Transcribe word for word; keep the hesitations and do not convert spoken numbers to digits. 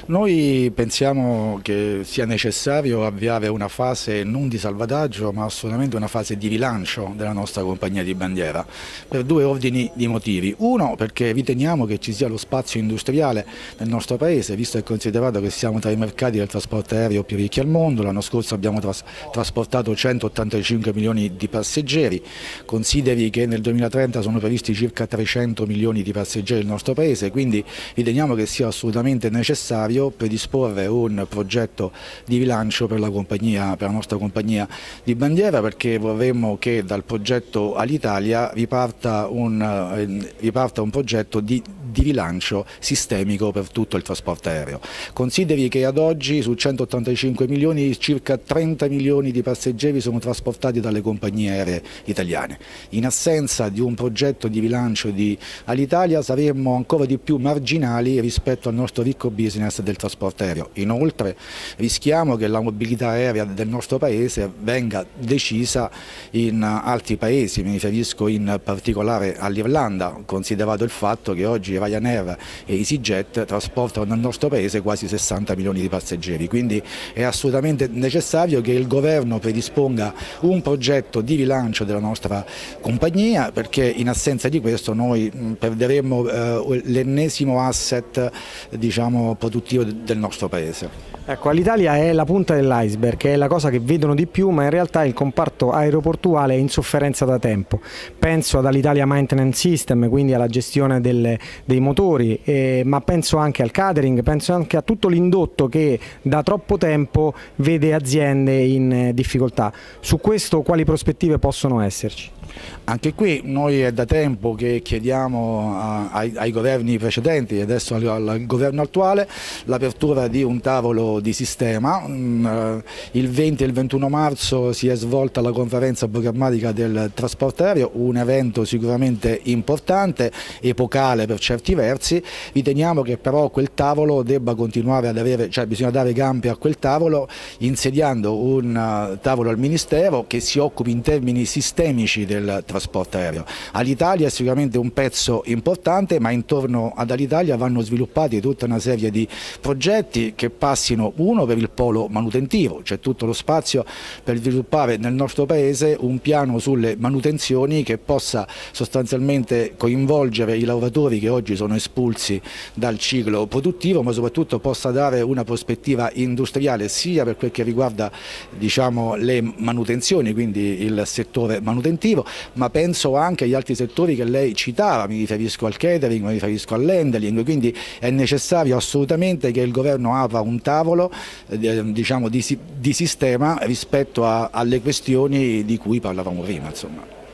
Noi pensiamo che sia necessario avviare una fase non di salvataggio, ma assolutamente una fase di rilancio della nostra compagnia di bandiera, per due ordini di motivi. Uno, perché riteniamo che ci sia lo spazio industriale nel nostro Paese, visto e considerato che siamo tra i mercati del trasporto aereo più ricchi al mondo. L'anno scorso abbiamo tras trasportato centottantacinque milioni di passeggeri, consideri che nel duemilatrenta sono previsti circa trecento milioni di passeggeri nel nostro Paese, quindi riteniamo che sia assolutamente necessario predisporre un progetto di rilancio per la, compagnia, per la nostra compagnia di bandiera, perché vorremmo che dal progetto Alitalia riparta un, eh, riparta un progetto di, di rilancio sistemico per tutto il trasporto aereo. Consideri che ad oggi su centottantacinque milioni circa trenta milioni di passeggeri sono trasportati dalle compagnie aeree italiane. In assenza di un progetto di rilancio di Alitalia saremmo ancora di più marginali rispetto al nostro ricco business del trasporto aereo. Inoltre rischiamo che la mobilità aerea del nostro Paese venga decisa in altri paesi, mi riferisco in particolare all'Irlanda, considerato il fatto che oggi Ryanair e EasyJet trasportano nel nostro Paese quasi sessanta milioni di passeggeri, quindi è assolutamente necessario che il governo predisponga un progetto di rilancio della nostra compagnia, perché in assenza di questo noi perderemo eh, l'ennesimo asset, diciamo, produttivo del nostro Paese. Ecco, Alitalia è la punta dell'iceberg, è la cosa che vedono di più, ma in realtà il comparto aeroportuale è in sofferenza da tempo. Penso ad Alitalia Maintenance System, quindi alla gestione delle, dei motori, eh, ma penso anche al catering, penso anche a tutto l'indotto che da troppo tempo vede aziende in difficoltà. Su questo quali prospettive possono esserci? Anche qui noi è da tempo che chiediamo a, ai, ai governi precedenti e adesso al, al governo attuale l'apertura di un tavolo di sistema. Il venti e il ventuno marzo si è svolta la conferenza programmatica del trasporto aereo, un evento sicuramente importante, epocale per certi versi. Riteniamo che però quel tavolo debba continuare ad avere, cioè bisogna dare gambe a quel tavolo insediando un tavolo al Ministero che si occupi in termini sistemici del trasporto aereo. Alitalia è sicuramente un pezzo importante, ma intorno ad Alitalia vanno sviluppati tutta una serie di progetti che passino, uno, per il polo manutentivo, c'è tutto lo spazio per sviluppare nel nostro Paese un piano sulle manutenzioni che possa sostanzialmente coinvolgere i lavoratori che oggi sono espulsi dal ciclo produttivo, ma soprattutto possa dare una prospettiva industriale sia per quel che riguarda, diciamo, le manutenzioni, quindi il settore manutentivo, ma penso anche agli altri settori che lei citava, mi riferisco al catering, mi riferisco all'handling, quindi è necessario assolutamente che il governo apra un tavolo eh, diciamo, di, di sistema rispetto a, alle questioni di cui parlavamo prima, insomma.